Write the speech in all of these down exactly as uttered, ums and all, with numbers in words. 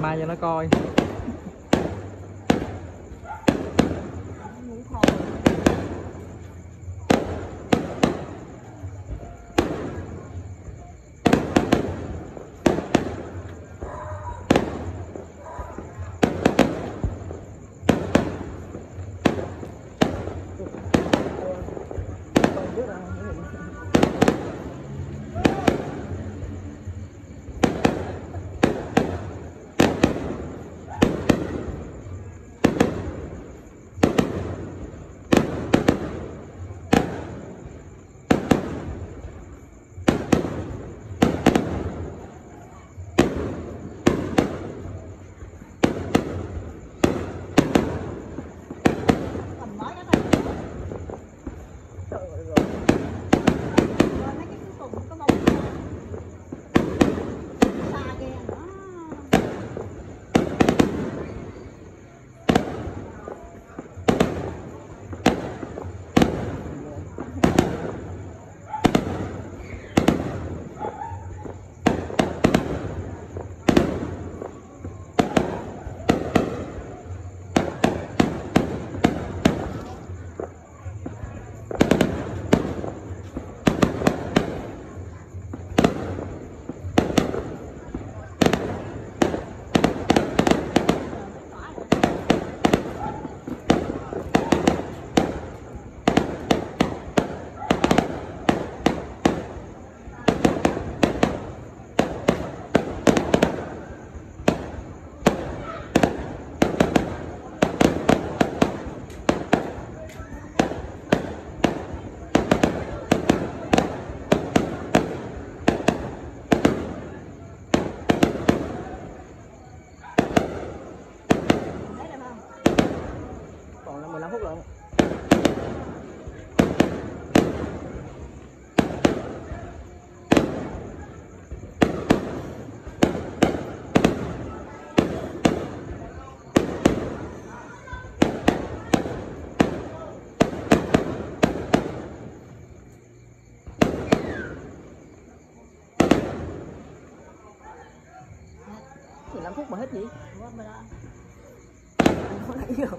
mai cho nó coi. mười lăm phút rồi. mười lăm phút mà hết gì? Không lấy rồi.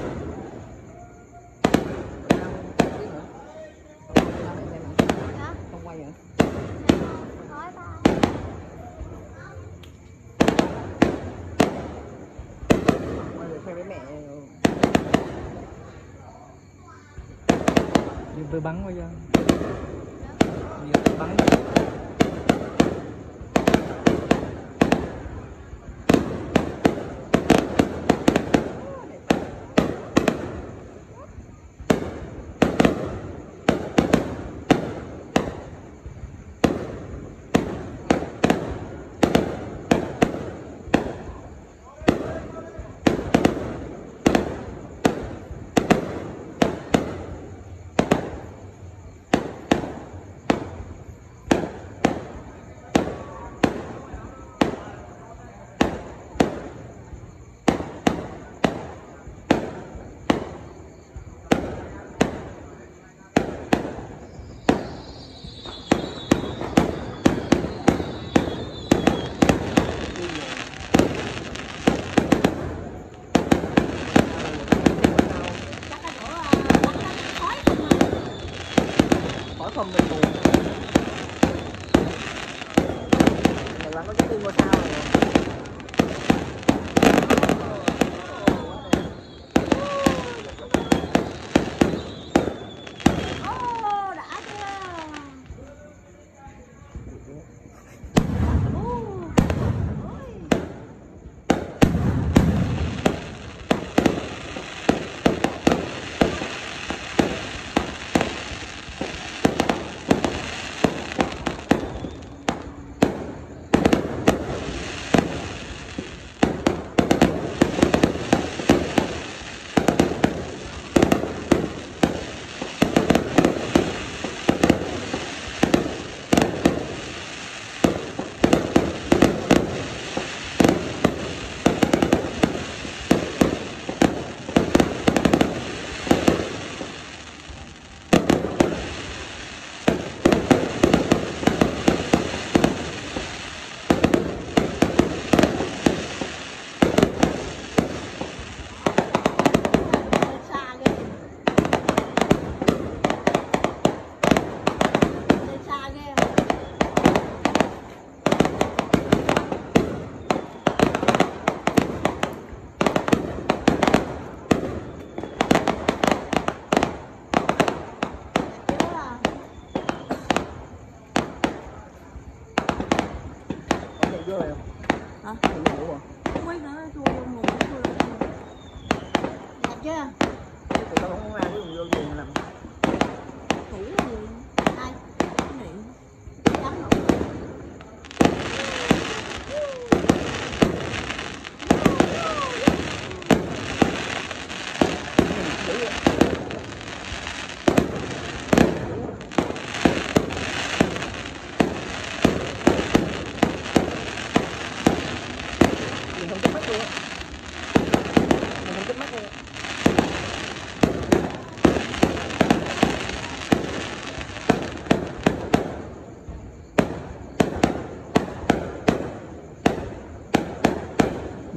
Không quay nữa. Quay về khoe với mẹ. Nhưng tôi bắn quá giờ. Nhiều tôi bắn. Không mình buồn. Này bạn có cái tim ngôi sao rồi. Ô, đã chưa?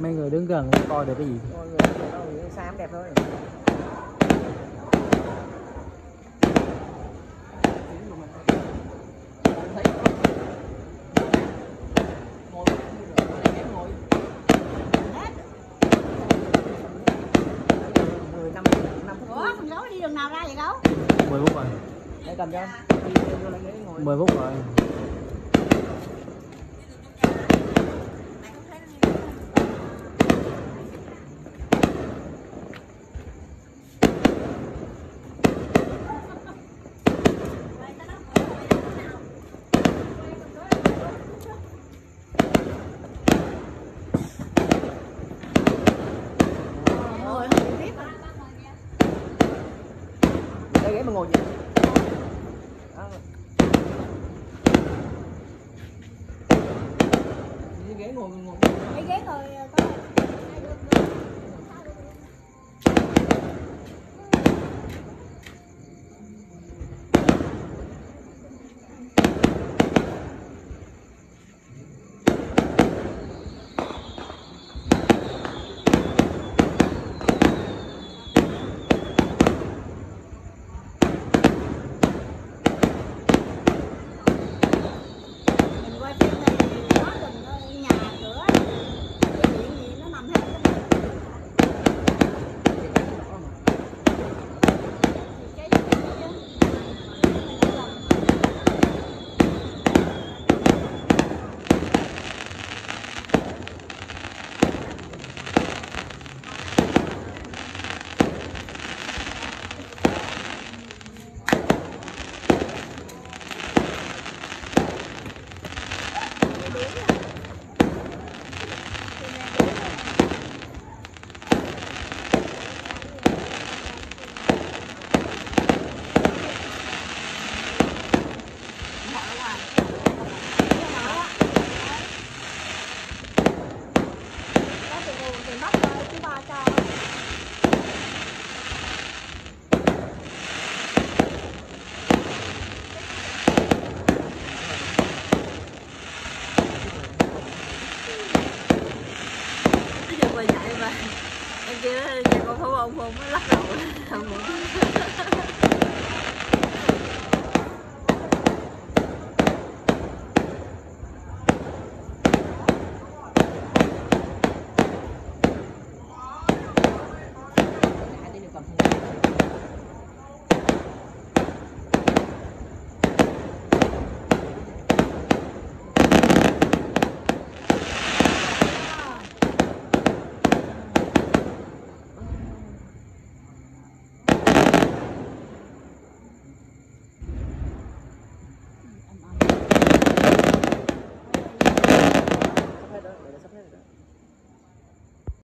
Mấy người đứng gần coi được cái gì? Mọi người đâu xa em đẹp thôi. Ủa, thằng gấu đi đường nào ra vậy gấu? mười phút rồi. Để cầm cho. mười phút rồi. Đây ghế mà ngồi gì? Đó. Cái ghế ngồi ngồi. Cái ghế ngồi có em kêu cho con Phú ông Phú mới lắc đầu không